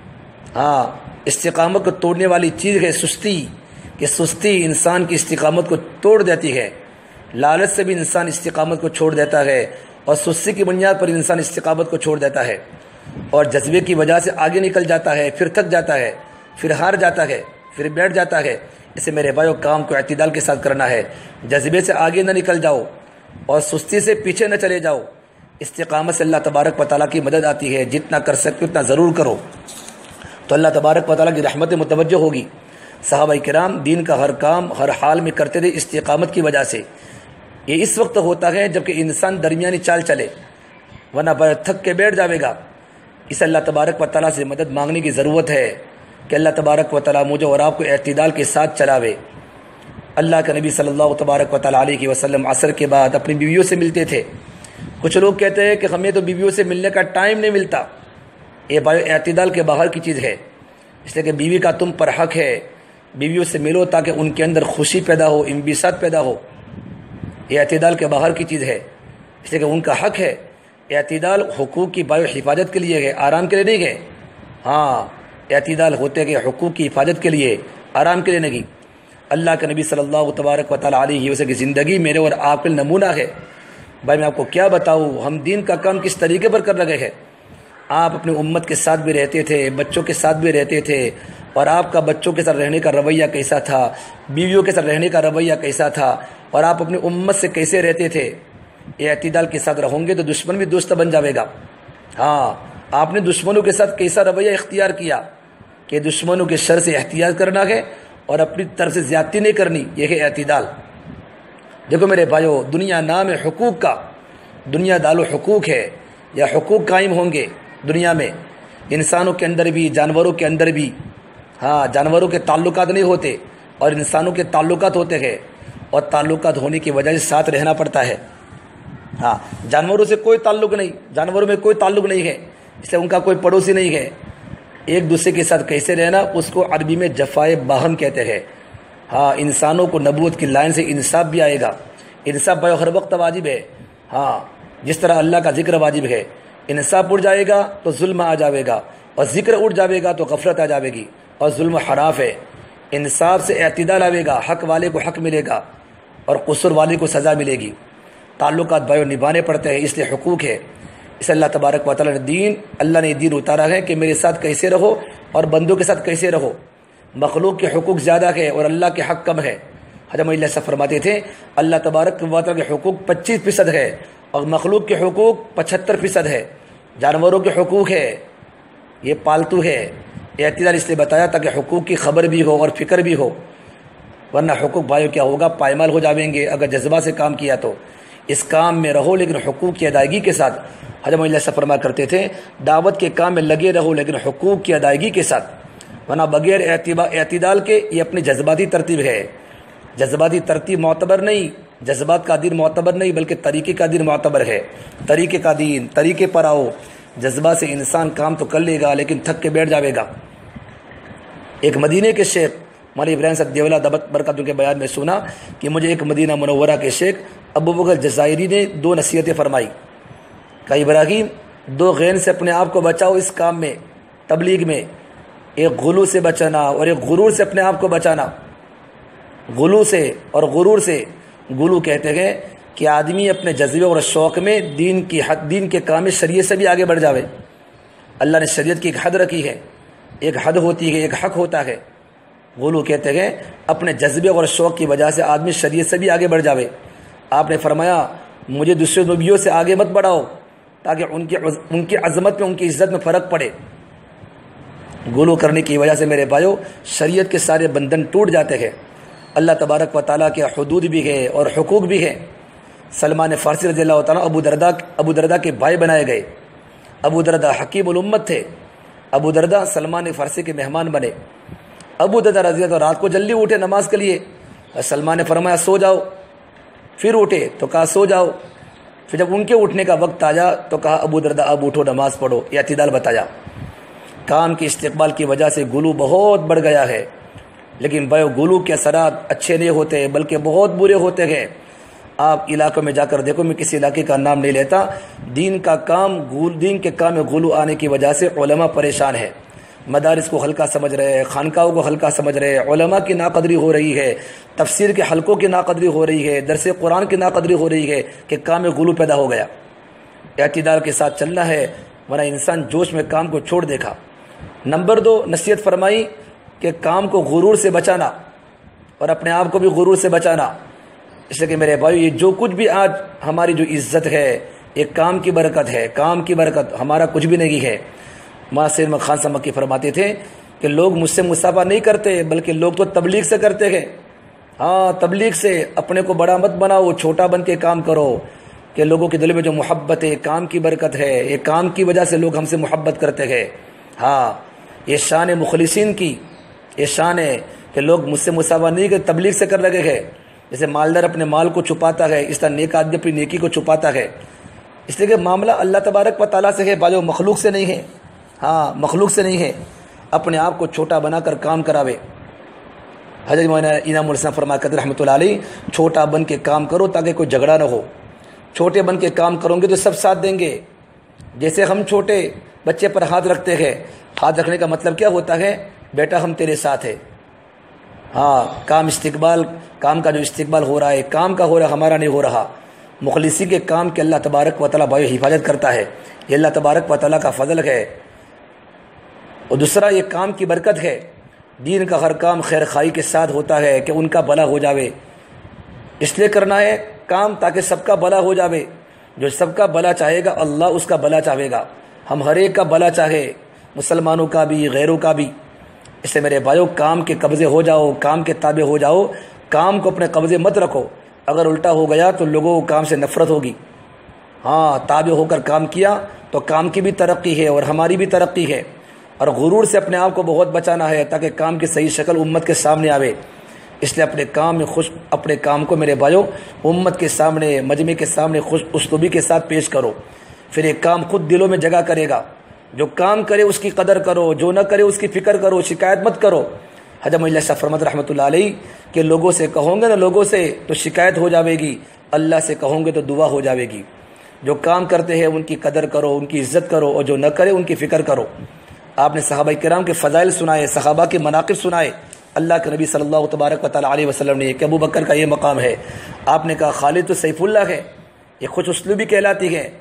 ہاں استقامت کو توڑنے والی چیز ہے سستی، کہ سستی انسان کی استقامت کو توڑ دیتی ہے۔ لالچ سے بھی انسان استقامت کو چھوڑ دیتا ہے، اور سستی کی بنیاد پر انسان استقامت کو چھوڑ دیتا ہے، اور جذبے کی وجہ سے آگے نکل جاتا ہے، پھر تھک جاتا ہے، پھر ہار جاتا ہے، پھر بیٹھ جاتا ہے۔ اسے میرے بھائیو کام کو اعتدال کے ساتھ کرنا ہے، جذبے سے آگے نہ نکل جاؤ اور سستی سے پیچھے نہ چلے جاؤ۔ استقامت سے اللہ تبارک و تعالیٰ کی مدد آتی ہے، جتنا کر سکتے اتنا ضرور کرو تو اللہ تبارک و تعالیٰ کی رحمت متوجہ ہوگی۔ صحابہ کرام دین کا ہر کام ہر حال میں کرتے تھے استقامت کی وجہ سے۔ یہ اس وقت ہوتا ہے جب کہ انسان درمیانی چال چلے، ورنہ تھک کے بیٹھ جاوے گا۔ اس اللہ تبارک و تعالیٰ سے مدد مانگنے کی ضرورت ہے کہ اللہ تبارک و تعالیٰ مجھے اور آپ کو اعتدال کے ساتھ چلاوے۔ اللہ کے نبی صلی اللہ تبارک و تعالیٰ علیہ وسلم عصر کے بعد اپنی بیویوں سے ملتے تھے۔ کچھ لوگ کہتے ہیں کہ ہمیں تو بیویوں سے ملنے کا ٹائم نہیں ملتا، یہ بھائی اعتدال کے باہر کی چیز ہے۔ اس لیے کہ بیوی کا تم پر حق ہے، بیویوں سے ملو تاکہ ان کے اندر خوشی پیدا ہو، انبساط پیدا ہو، یہ اعتدال کے باہر کی چیز ہے۔ اس لیے کہ ان کا حق ہے، اعتدال حقوق کی بایو حفاظت کے لیے ہے، آرام کے لیے نہیں ہے۔ ہاں اعتدال ہوتے کہ حقوق کی حفاظت کے لیے، آرام کے لیے نہیں۔ اللہ کے نبی صلی اللہ تبارک و تعالیٰ علیہ وسلم کی زندگی میرے اور آپ کے نمونہ ہے۔ بھائی میں آپ کو کیا بتاؤں، ہم دین کا کام کس طریقے پر کر رہے ہیں۔ آپ اپنی امت کے ساتھ بھی رہتے تھے، بچوں کے ساتھ بھی رہتے تھے، اور آپ کا بچوں کے ساتھ رہنے کا رویہ کیسا تھا، بیویوں کے ساتھ رہنے کا رویہ کیسا تھا، اور آپ اپنی امت سے کیسے رہتے تھے۔ اعتدال کے ساتھ رہوں گے تو دشمن بھی دوست بن جاوے گا۔ ہاں آپ نے دشمنوں کے ساتھ کیسا رویہ اختیار کیا کہ دشمنوں کے شر سے احتیاط کرنا ہے اور اپنی طرف سے زیادتی نہیں کرنی، یہ ہے اعتدال۔ دیکھو میرے بھائیو، دنیا نام ہے حقوق کا، دنیا دار الحقوق ہے، یا حقوق قائم ہوں گے دنیا میں، انسانوں کے اندر بھی جانوروں کے اندر بھی۔ ہاں جانوروں کے تعلقات نہیں ہوتے اور انسانوں کے تعلقات ہوتے ہیں، اور تعلقات ہونے کی وجہ سے ساتھ رہنا پڑتا ہے۔ ہاں جانوروں سے کوئی تعلق نہیں، جانوروں میں کوئی تعلق نہیں ہے، اس لیے ان کا کوئی پڑوسی نہیں ہے۔ ایک دوسرے کے ساتھ کیسے رہنا، اس کو عربی میں جفائے باہم کہتے ہیں۔ ہاں انسانوں کو نبوت کی لائن سے انصاف بھی آئے گا، انصاف بھائی ہر وقت واجب ہے۔ ہاں جس طرح اللہ کا ذکر واجب ہے، انصاف اٹھ جائے گا تو ظلم آ جاوے گا، اور ذکر اٹھ جاوے گا تو غفلت آ جاوے گی، اور ظلم حراف ہے۔ انصاف سے اعتدال آئے گا، حق والے کو حق ملے گا اور قصور والے کو سزا ملے گی۔ تعلقات بھائیو نبھانے پڑتے ہیں، اس لیے حقوق ہے۔ اس اللہ تبارک و تعالیٰ نے دین اللہ نے دین اتارا ہے کہ میرے ساتھ کیسے رہو اور بندوں کے ساتھ کیسے رہو۔ مخلوق کے حقوق زیادہ ہے اور اللہ کے حق کم ہے۔ حضرت اللہ سے فرماتے تھے اللہ تبارک و تعالیٰ کے حقوق پچیس فیصد ہے اور مخلوق کے حقوق پچہتر فیصد ہے۔ جانوروں کے حقوق ہے، یہ پالتو ہے۔ اعتدال اس لیے بتایا تاکہ حقوق کی خبر بھی ہو اور فکر بھی ہو، ورنہ حقوق بھائیو کیا ہوگا، پائمال ہو جاویں گے اگر جذبہ سے کام کیا تو۔ اس کام میں رہو لیکن حقوق کی ادائیگی کے ساتھ۔ حضرت اللہ سے فرما کرتے تھے دعوت کے کام میں لگے رہو لیکن حقوق کی ادائیگی کے ساتھ، ورنہ بغیر اعتدال کے یہ اپنی جذباتی ترتیب ہے۔ جذباتی ترتیب معتبر نہیں، جذبات کا دین معتبر نہیں بلکہ طریقے کا دین معتبر ہے۔ طریقے کا دین، طریقے پر آؤ۔ جذبہ سے انسان کام تو کر لے گا لیکن تھک کے بیٹھ جاوے گا۔ ایک مدینے کے شیخ مولانا ابراہیم صاحب دیولہ دبت برکاتوں کے بیان میں سنا کہ مجھے ایک مدینہ منورہ کے شیخ ابو بکر جزائری نے دو نصیحتیں فرمائی کہ ابراہیم دو غین سے اپنے آپ کو بچاؤ اس کام میں، تبلیغ میں، ایک غلو سے بچانا اور ایک غرور سے اپنے آپ کو بچانا۔ غلو سے اور غرور سے، غلو کہتے ہیں کہ آدمی اپنے جذبے اور شوق میں دین کی حد دین کے کام میں شریعت سے بھی آگے بڑھ جاوے۔ اللہ نے شریعت کی ایک حد رکھی ہے، ایک حد ہوتی ہے، ایک حق ہوتا ہے۔ غلو کہتے ہیں اپنے جذبے اور شوق کی وجہ سے آدمی شریعت سے بھی آگے بڑھ جاوے۔ آپ نے فرمایا مجھے دوسرے نبیوں سے آگے مت بڑھاؤ تاکہ ان کی ان کی عظمت میں، ان کی عزت میں فرق پڑے۔ غلو کرنے کی وجہ سے میرے بھائیو شریعت کے سارے بندھن ٹوٹ جاتے ہیں۔ اللہ تبارک و تعالیٰ کے حدود بھی ہے اور حقوق بھی ہے۔ سلمان فارسی رضی اللہ تعالیٰ ابو دردا ابو دردا کے بھائی بنائے گئے۔ ابو دردا حکیم الامت تھے۔ ابو دردا سلمان فارسی کے مہمان بنے۔ ابو دردا رضی اللہ رات کو جلدی اٹھے نماز کے لیے، اور سلمان نے فرمایا سو جاؤ۔ پھر اٹھے تو کہا سو جاؤ۔ پھر جب ان کے اٹھنے کا وقت آیا تو کہا ابو دردا اب اٹھو نماز پڑھو، یہ اعتدال بتایا۔ کام کے استقبال کی وجہ سے غلو بہت بڑھ گیا ہے، لیکن بھائی غلو کے اثرات اچھے نہیں ہوتے بلکہ بہت برے ہوتے ہیں۔ آپ علاقوں میں جا کر دیکھو، میں کسی علاقے کا نام نہیں لیتا، دین کا کام دین کے کام میں غلو آنے کی وجہ سے علماء پریشان ہے۔ مدارس کو ہلکا سمجھ رہے ہیں، خانقاہوں کو ہلکا سمجھ رہے ہیں، علماء کی ناقدری ہو رہی ہے، تفسیر کے حلقوں کی ناقدری ہو رہی ہے، درس قرآن کی ناقدری ہو رہی ہے کہ کام میں غلو پیدا ہو گیا۔ اعتدال کے ساتھ چلنا ہے ورنہ انسان جوش میں کام کو چھوڑ دیکھا۔ نمبر دو نصیحت فرمائی کہ کام کو غرور سے بچانا اور اپنے آپ کو بھی غرور سے بچانا۔ اس لیے کہ میرے بھائی یہ جو کچھ بھی آج ہماری جو عزت ہے یہ کام کی برکت ہے، کام کی برکت، ہمارا کچھ بھی نہیں ہے۔ مولانا سید احمد خان صاحب مکی فرماتے تھے کہ لوگ مجھ سے مصافحہ نہیں کرتے بلکہ لوگ تو تبلیغ سے کرتے ہیں۔ ہاں تبلیغ سے، اپنے کو بڑا مت بناؤ، چھوٹا بن کے کام کرو کہ لوگوں کے دل میں جو محبت ہے، کام کی برکت ہے، یہ کام کی وجہ سے لوگ ہم سے محبت کرتے ہیں۔ ہاں یہ شان مخلصین کی، یہ شان ہے کہ لوگ مجھ سے مصافحہ نہیں کرتے، تبلیغ سے کر رہے ہیں۔ جیسے مالدار اپنے مال کو چھپاتا ہے، اس طرح نیک آدمی اپنی نیکی کو چھپاتا ہے۔ اس لیے کہ معاملہ اللہ تبارک و تعالیٰ سے ہے، باجو مخلوق سے نہیں ہے۔ ہاں مخلوق سے نہیں ہے، اپنے آپ کو چھوٹا بنا کر کام کراوے۔ حضرت مولانا انعام الاسلام فرما کرتے رحمۃ اللہ علیہ، چھوٹا بن کے کام کرو تاکہ کوئی جھگڑا نہ ہو۔ چھوٹے بن کے کام کرو گے تو سب ساتھ دیں گے، جیسے ہم چھوٹے بچے پر ہاتھ رکھتے ہیں، ہاتھ رکھنے کا مطلب کیا ہوتا ہے؟ بیٹا ہم تیرے ساتھ ہے. ہاں کام استقبال، کام کا جو استقبال ہو رہا ہے کام کا ہو رہا ہے، ہمارا نہیں ہو رہا. مخلصی کے کام کے اللہ تبارک و تعالیٰ بھائی حفاظت کرتا ہے، یہ اللہ تبارک و تعالیٰ کا فضل ہے. اور دوسرا یہ کام کی برکت ہے. دین کا ہر کام خیر خائی کے ساتھ ہوتا ہے کہ ان کا بھلا ہو جاوے، اس لیے کرنا ہے کام تاکہ سب کا بھلا ہو جاوے. جو سب کا بھلا چاہے گا اللہ اس کا بھلا چاہے گا. ہم ہر ایک کا بھلا چاہے، مسلمانوں کا بھی غیروں کا بھی. اس لیے میرے بھائیو کام کے قبضے ہو جاؤ، کام کے تابع ہو جاؤ، کام کو اپنے قبضے مت رکھو. اگر الٹا ہو گیا تو لوگوں کو کام سے نفرت ہوگی. ہاں تابع ہو کر کام کیا تو کام کی بھی ترقی ہے اور ہماری بھی ترقی ہے. اور غرور سے اپنے آپ کو بہت بچانا ہے تاکہ کام کی صحیح شکل امت کے سامنے آوے. اس لیے اپنے کام میں خوش اپنے کام کو میرے بھائیو امت کے سامنے، مجمع کے سامنے خوش اسلوبی کے ساتھ پیش کرو. پھر ایک کام خود دلوں میں جگہ کرے گا. جو کام کرے اس کی قدر کرو، جو نہ کرے اس کی فکر کرو، شکایت مت کرو. حضرت اللہ شاہ فرمت رحمۃ اللہ علیہ کہ لوگوں سے کہوں گے نا لوگوں سے تو شکایت ہو جاوے گی، اللہ سے کہوں گے تو دعا ہو جاوے گی. جو کام کرتے ہیں ان کی قدر کرو، ان کی عزت کرو، اور جو نہ کرے ان کی فکر کرو. آپ نے صحابہ کرام کے فضائل سنائے، صحابہ کے مناقب سنائے. اللہ کے نبی صلی اللہ تبارک و تعالیٰ علیہ وسلم نے کہ ابو بکر کا یہ مقام ہے. آپ نے کہا خالد تو سیف اللہ ہے، یہ خوش اسلوبی کہلاتی ہے.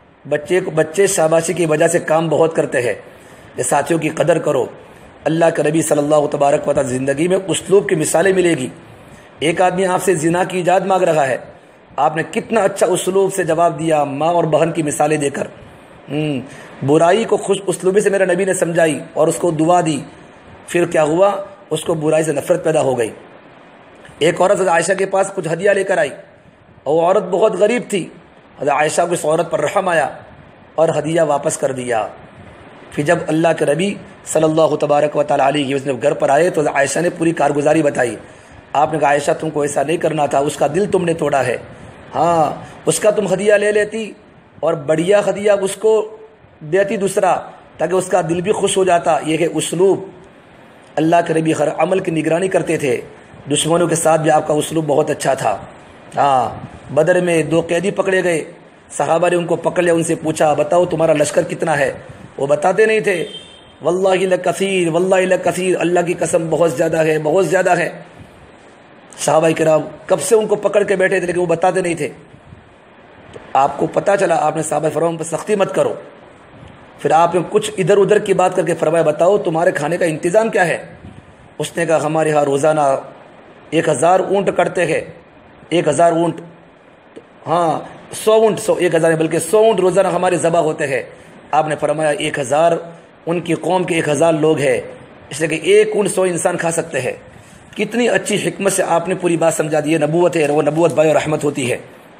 بچے کو بچے شاباشی کی وجہ سے کام بہت کرتے ہیں. یہ ساتھیوں کی قدر کرو. اللہ کے نبی صلی اللہ تبارک و تعالیٰ زندگی میں اسلوب کی مثالیں ملے گی. ایک آدمی آپ سے زنا کی ایجاد مانگ رہا ہے، آپ نے کتنا اچھا اسلوب سے جواب دیا، ماں اور بہن کی مثالیں دے کر. ہم برائی کو خوش اسلوبی سے میرے نبی نے سمجھائی اور اس کو دعا دی. پھر کیا ہوا؟ اس کو برائی سے نفرت پیدا ہو گئی. ایک عورت حضرت عائشہ کے پاس کچھ ہدیہ لے کر آئی اور وہ عورت بہت غریب تھی. حضرت عائشہ کو اس عورت پر رحم آیا اور ہدیہ واپس کر دیا. پھر جب اللہ کے نبی صلی اللہ تبارک و تعالیٰ علیہ وسلم گھر پر آئے تو حضرت عائشہ نے پوری کارگزاری بتائی. آپ نے کہا عائشہ تم کو ایسا نہیں کرنا تھا، اس کا دل تم نے توڑا ہے. ہاں اس کا تم ہدیہ لے لیتی اور بڑھیا ہدیہ اس کو دیتی دوسرا تاکہ اس کا دل بھی خوش ہو جاتا. یہ ہے اسلوب. اللہ کے نبی ہر عمل کی نگرانی کرتے تھے. دشمنوں کے ساتھ بھی آپ کا اسلوب بہت اچھا تھا. ہاں بدر میں دو قیدی پکڑے گئے، صحابہ نے ان کو پکڑ لیا، ان سے پوچھا بتاؤ تمہارا لشکر کتنا ہے؟ وہ بتاتے نہیں تھے. واللہ لکثیر، واللہ لکثیر، اللہ کی قسم بہت زیادہ ہے، بہت زیادہ ہے. صحابہ کرام کب سے ان کو پکڑ کے بیٹھے تھے لیکن وہ بتاتے نہیں تھے. تو آپ کو پتہ چلا، آپ نے صحابہ فرمایا پر سختی مت کرو. پھر آپ نے کچھ ادھر ادھر کی بات کر کے فرمایا بتاؤ تمہارے کھانے کا انتظام کیا ہے؟ اس نے کہا ہمارے ہاں روزانہ ایک ہزار اونٹ کٹتے ہیں. ایک ہزار اونٹ، ہاں سو اونٹ، سو ایک ہزار بلکہ سو اونٹ روزانہ ہمارے ذبح ہوتے ہیں. آپ نے فرمایا ایک ہزار ان کی قوم کے ایک ہزار لوگ ہیں، اس لیے کہ ایک اونٹ سو انسان کھا سکتے ہیں. کتنی اچھی حکمت سے آپ نے پوری بات سمجھا دی. نبوت ہے، وہ نبوت بھائی رحمت ہوتی ہے.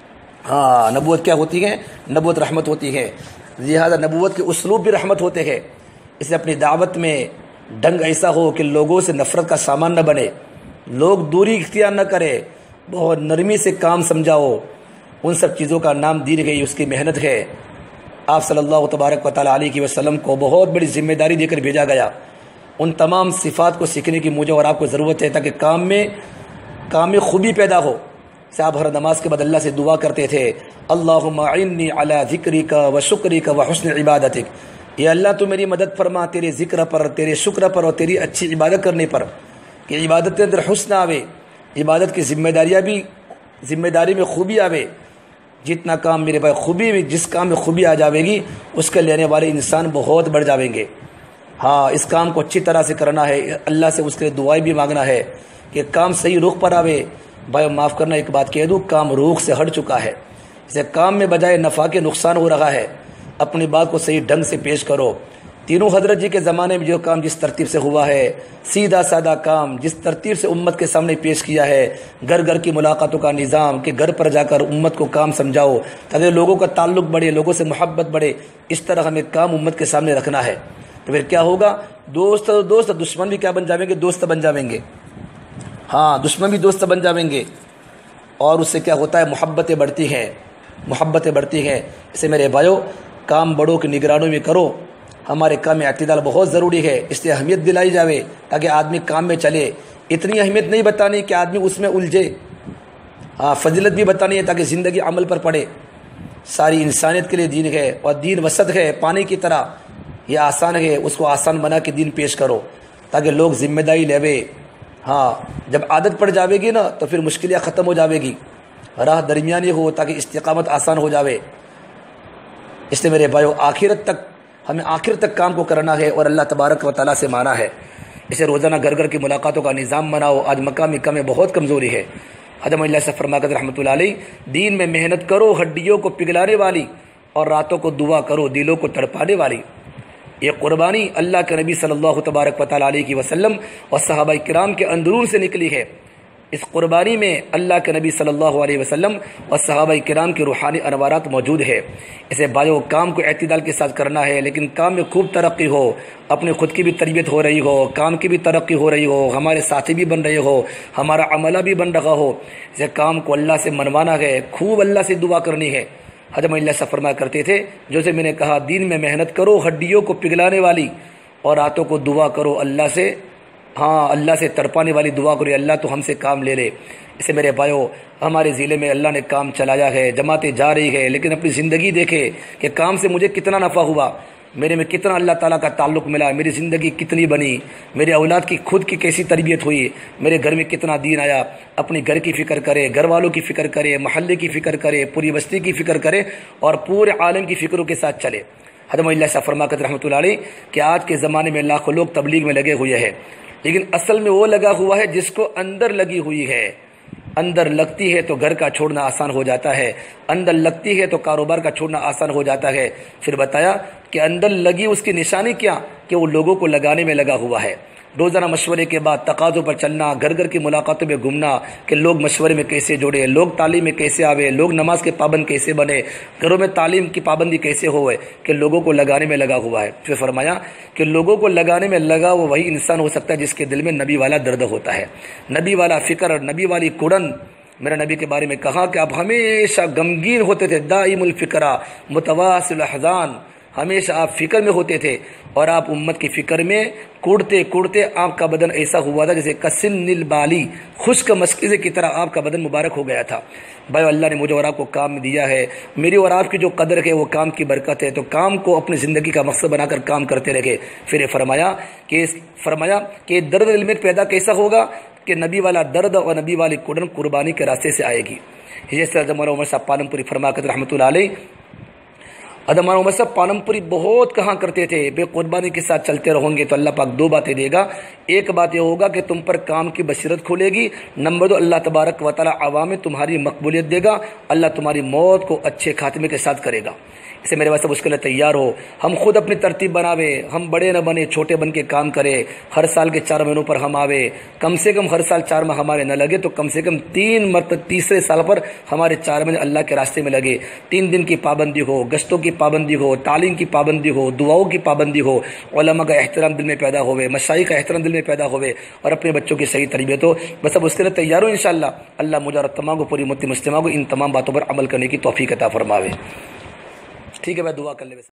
ہاں نبوت کیا ہوتی ہے؟ نبوت رحمت ہوتی ہے. لہٰذا نبوت کے اسلوب بھی رحمت ہوتے ہیں. اس لیے اپنی دعوت میں ڈھنگ ایسا ہو کہ لوگوں سے نفرت کا سامان نہ بنے، لوگ دوری اختیار نہ کرے، بہت نرمی سے کام سمجھاؤ. ان سب چیزوں کا نام دی گئی اس کی محنت ہے. آپ صلی اللہ تبارک و تعالیٰ علیہ وسلم کو بہت بڑی ذمہ داری دے کر بھیجا گیا. ان تمام صفات کو سیکھنے کی مجھے اور آپ کو ضرورت ہے تاکہ کام میں کام میں خوبی پیدا ہو. سے آپ ہر نماز کے بعد اللہ سے دعا کرتے تھے اللہم اعنی علی ذکرک و شکرک و حسن عبادتک. یا اللہ تو میری مدد فرما تیرے ذکر پر، تیرے شکر پر اور تیری اچھی عبادت کرنے پر، کہ عبادت کے اندر حسن آوے، عبادت کی ذمہ داریاں بھی ذمہ داری میں خوبی آوے. جتنا کام میرے بھائی خوبی میں جس کام میں خوبی آ جاوے گی اس کے لینے والے انسان بہت بڑھ جاویں گے. ہاں اس کام کو اچھی طرح سے کرنا ہے، اللہ سے اس کے لیے دعائیں بھی مانگنا ہے کہ کام صحیح رخ پر آوے. بھائی معاف کرنا ایک بات کہہ دوں، کام روح سے ہٹ چکا ہے. اسے کام میں بجائے نفع کے نقصان ہو رہا ہے. اپنی بات کو صحیح ڈھنگ سے پیش کرو. تینوں حضرت جی کے زمانے میں جو کام جس ترتیب سے ہوا ہے، سیدھا سادہ کام جس ترتیب سے امت کے سامنے پیش کیا ہے، گھر گھر کی ملاقاتوں کا نظام کہ گھر پر جا کر امت کو کام سمجھاؤ تاکہ لوگوں کا تعلق بڑھے، لوگوں سے محبت بڑھے. اس طرح ہمیں کام امت کے سامنے رکھنا ہے. تو پھر کیا ہوگا؟ دوست دوست دشمن بھی کیا بن جائیں گے؟ دوست بن جائیں گے. ہاں دشمن بھی دوست بن جائیں گے. اور اس سے کیا ہوتا ہے؟ محبتیں بڑھتی ہیں، محبتیں بڑھتی ہیں. اسے میرے بھائیو کام بڑوں کی نگرانی میں کرو. ہمارے کام میں اعتدال بہت ضروری ہے، اس لیے اہمیت دلائی جاوے تاکہ آدمی کام میں چلے. اتنی اہمیت نہیں بتانی کہ آدمی اس میں الجھے. ہاں فضیلت بھی بتانی ہے تاکہ زندگی عمل پر پڑے. ساری انسانیت کے لیے دین ہے، اور دین وسط ہے، پانی کی طرح یہ آسان ہے، اس کو آسان بنا کے دین پیش کرو تاکہ لوگ ذمہ داری لے۔ ہاں جب عادت پڑ جاوے گی نا تو پھر مشکلیں ختم ہو جاوے گی، راہ درمیانی ہو تاکہ استقامت آسان ہو جاوے۔ اس لیے میرے بھائیو آخرت تک ہمیں آخر تک کام کو کرنا ہے اور اللہ تبارک و تعالیٰ سے مانا ہے۔ اسے روزانہ گھر گھر کی ملاقاتوں کا نظام بناؤ۔ آج مقامی کم میں بہت کمزوری ہے۔ حضرت اللہ سے فرما کر رحمۃ اللہ علیہ، دین میں محنت کرو ہڈیوں کو پگھلانے والی، اور راتوں کو دعا کرو دلوں کو تڑپانے والی۔ یہ قربانی اللہ کے نبی صلی اللہ تبارک و تعالیٰ علیہ وسلم اور صحابہ کرام کے اندرون سے نکلی ہے۔ اس قربانی میں اللہ کے نبی صلی اللہ علیہ وسلم اور صحابہ کرام کے روحانی انوارات موجود ہے۔ اسے بھائیو کام کو اعتدال کے ساتھ کرنا ہے، لیکن کام میں خوب ترقی ہو، اپنی خود کی بھی تربیت ہو رہی ہو، کام کی بھی ترقی ہو رہی ہو، ہمارے ساتھی بھی بن رہے ہو، ہمارا عملہ بھی بن رہا ہو۔ اسے کام کو اللہ سے منوانا ہے، خوب اللہ سے دعا کرنی ہے۔ حضرت اللہ سے فرمایا کرتے تھے، جیسے میں نے کہا دین میں محنت کرو ہڈیوں کو پگھلانے والی، اور راتوں کو دعا کرو اللہ سے، ہاں اللہ سے تڑپانے والی دعا کرو، اللہ تو ہم سے کام لے لے۔ اسے میرے بھائیو ہمارے ضلع میں اللہ نے کام چلایا ہے، جماعتیں جا رہی ہے، لیکن اپنی زندگی دیکھے کہ کام سے مجھے کتنا نفع ہوا، میرے میں کتنا اللہ تعالیٰ کا تعلق ملا، میری زندگی کتنی بنی، میرے اولاد کی خود کی کیسی تربیت ہوئی، میرے گھر میں کتنا دین آیا۔ اپنی گھر کی فکر کرے، گھر والوں کی فکر کرے، محلے کی فکر کرے، پوری بستی کی فکر کرے، اور پورے عالم کی فکروں کے ساتھ چلے۔ حضرت اللہ سے فرما کر رحمۃ اللہ علیہ کہ آج کے زمانے میں لاکھوں لوگ تبلیغ میں لگے ہوئے ہیں، لیکن اصل میں وہ لگا ہوا ہے جس کو اندر لگی ہوئی ہے۔ اندر لگتی ہے تو گھر کا چھوڑنا آسان ہو جاتا ہے، اندر لگتی ہے تو کاروبار کا چھوڑنا آسان ہو جاتا ہے۔ پھر بتایا کہ اندر لگی اس کی نشانی کیا، کہ وہ لوگوں کو لگانے میں لگا ہوا ہے۔ روزانہ مشورے کے بعد تقاضوں پر چلنا، گھر گھر کی ملاقاتوں میں گھومنا کہ لوگ مشورے میں کیسے جوڑے، لوگ تعلیم میں کیسے آوے، لوگ نماز کے پابند کیسے بنے، گھروں میں تعلیم کی پابندی کیسے ہوئے، کہ لوگوں کو لگانے میں لگا ہوا ہے۔ پھر فرمایا کہ لوگوں کو لگانے میں لگا وہ وہی انسان ہو سکتا ہے جس کے دل میں نبی والا درد ہوتا ہے، نبی والا فکر، نبی والی کڑن۔ میرے نبی کے بارے میں کہا کہ آپ ہمیشہ غمگین ہوتے تھے، دائم الفکرہ متواصل الاحزان، ہمیشہ آپ فکر میں ہوتے تھے، اور آپ امت کی فکر میں کوڑتے کوڑتے آپ کا بدن ایسا ہوا تھا جیسے کسن البالی، خشک مسکیزے کی طرح آپ کا بدن مبارک ہو گیا تھا۔ بھائی اللہ نے مجھے اور آپ کو کام دیا ہے، میری اور آپ کی جو قدر ہے وہ کام کی برکت ہے، تو کام کو اپنی زندگی کا مقصد بنا کر کام کرتے رہے۔ پھر فرمایا کہ فرمایا کہ درد دل میں پیدا کیسا ہوگا، کہ نبی والا درد اور نبی والی کڑن قربانی کے راستے سے آئے گی۔ جیسے حضرت مولانا عمر صاحب پالم پوری فرما کر رحمۃ اللہ علیہ، حضرت مولانا عمر صاحب پالم پوری بہت کہاں کرتے تھے، بے قربانی کے ساتھ چلتے رہوں گے تو اللہ پاک دو باتیں دے گا۔ ایک بات یہ ہوگا کہ تم پر کام کی بصیرت کھولے گی، نمبر دو اللہ تبارک و تعالی عوام میں تمہاری مقبولیت دے گا، اللہ تمہاری موت کو اچھے خاتمے کے ساتھ کرے گا۔ اسے میرے واسطے اس کے لیے تیار ہو، ہم خود اپنی ترتیب بناوے، ہم بڑے نہ بنے، چھوٹے بن کے کام کرے، ہر سال کے چار مہینوں پر ہم آوے، کم سے کم ہر سال چار ماہ ہمارے نہ لگے تو کم سے کم تین مرتبہ تیسرے سال پر ہمارے چار مہینے اللہ کے راستے میں لگے۔ تین دن کی پابندی ہو، گشتوں کی پابندی ہو، تعلیم کی پابندی ہو، دعاؤں کی پابندی ہو، علماء کا احترام دل میں پیدا ہوئے، مشائخ کا احترام دل میں پیدا ہوئے، اور اپنے بچوں کی صحیح تربیت ہو۔ بس اب اس کے لیے تیار ہو انشاءاللہ۔ اللہ مجھے اور تمام کو، پوری امت مسلمہ کو ان تمام باتوں پر عمل کرنے کی توفیق عطا فرماوے۔ ٹھیک ہے، میں دعا کر لے۔